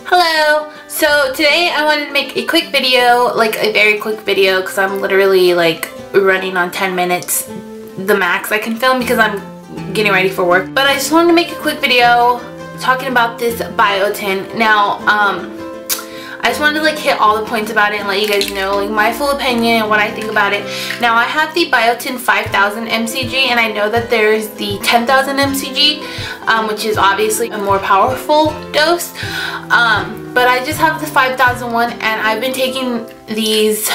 Hello! So today I wanted to make a quick video, like a very quick video, because I'm literally like running on 10 minutes, the max I can film because I'm getting ready for work. But I just wanted to make a quick video talking about this Biotin. Now, I just wanted to like hit all the points about it and let you guys know like my full opinion and what I think about it. Now I have the Biotin 5000 mcg and I know that there's the 10,000 mcg, which is obviously a more powerful dose. But I just have the 5000 one and I've been taking these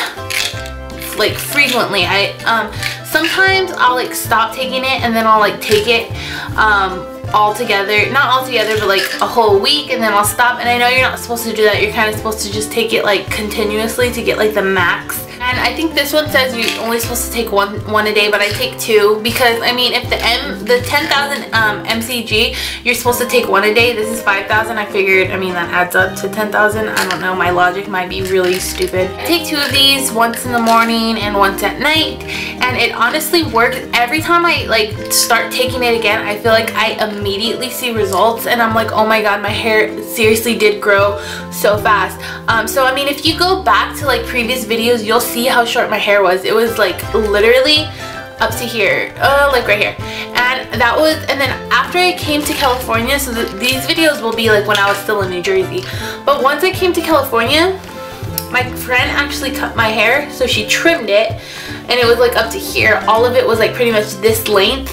like frequently. Sometimes I'll like stop taking it and then I'll like take it all together, not all together, but like a whole week, and then I'll stop. And I know you're not supposed to do that. You're kind of supposed to just take it like continuously to get like the max. And I think this one says you're only supposed to take one a day, but I take two because I mean, if the 10,000 mcg you're supposed to take one a day, this is 5,000. I figured, I mean, that adds up to 10,000. I don't know, my logic might be really stupid. I take two of these, once in the morning and once at night, and it honestly works. Every time I like start taking it again, I feel like I immediately see results and I'm like, oh my god, my hair seriously did grow so fast. So I mean, if you go back to like previous videos, you'll see how short my hair was. It was like literally up to here, like right here. And that was, and then after I came to California, so these videos will be like when I was still in New Jersey, but once I came to California, my friend actually cut my hair, so she trimmed it and it was like up to here. All of it was like pretty much this length.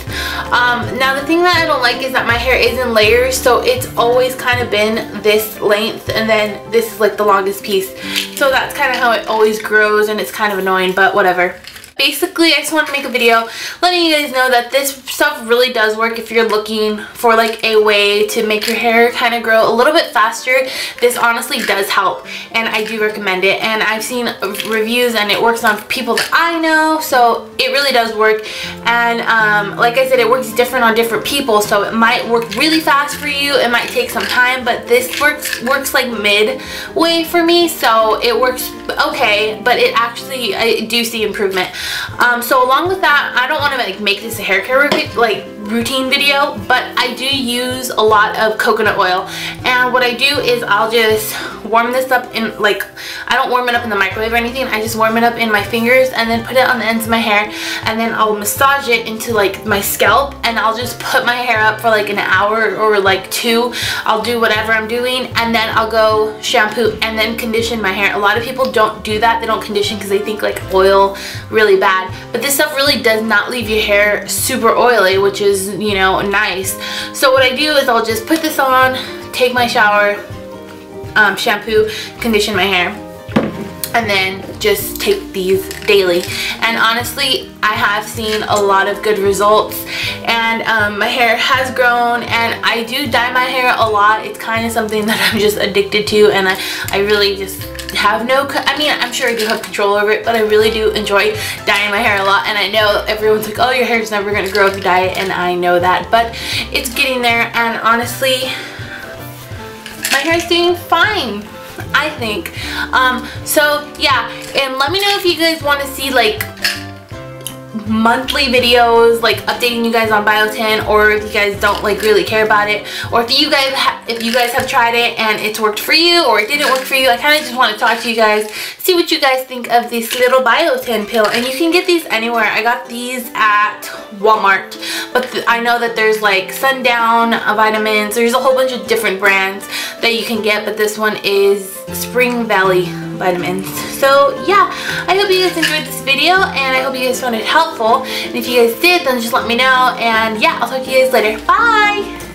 Now the thing that I don't like is that my hair is in layers, so it's always kind of been this length and then this is like the longest piece. So that's kind of how it always grows and it's kind of annoying, but whatever. Basically, I just want to make a video letting you guys know that this stuff really does work if you're looking for like a way to make your hair kind of grow a little bit faster. This honestly does help and I do recommend it, and I've seen reviews and it works on people that I know, so it really does work. And like I said, it works different on different people, so it might work really fast for you, it might take some time, but this works like midway for me, so it works okay, but it actually, I do see improvement. So along with that, I don't want to like make this a hair care routine video, but I do use a lot of coconut oil, and what I do is I'll just warm this up in like, I don't warm it up in the microwave or anything, I just warm it up in my fingers and then put it on the ends of my hair, and then I'll massage it into like my scalp, and I'll just put my hair up for like an hour or like two. I'll do whatever I'm doing and then I'll go shampoo and then condition my hair. A lot of people don't do that, they don't condition because they think like oil really bad, but this stuff really does not leave your hair super oily, which is, you know, nice. So what I do is I'll just put this on, take my shower, shampoo, condition my hair, and then just take these daily. And honestly, I have seen a lot of good results, and my hair has grown, and I do dye my hair a lot. It's kind of something that I'm just addicted to, and I really just have no, I mean, I'm sure I do have control over it, but I really do enjoy dyeing my hair a lot. And I know everyone's like, oh, your hair's never gonna grow if you dye it, and I know that, but it's getting there. And honestly, my hair's doing fine, I think. So yeah, and let me know if you guys want to see like monthly videos like updating you guys on Biotin, or if you guys don't like really care about it, or if you guys have tried it and it's worked for you or it didn't work for you. I kind of just want to talk to you guys, see what you guys think of this little Biotin pill. And you can get these anywhere. I got these at Walmart, but I know that there's like Sundown vitamins, there's a whole bunch of different brands that you can get, but this one is Spring Valley vitamins. So yeah, I hope you guys enjoyed this video and I hope you guys found it helpful, and if you guys did, then just let me know, and yeah, I'll talk to you guys later. Bye!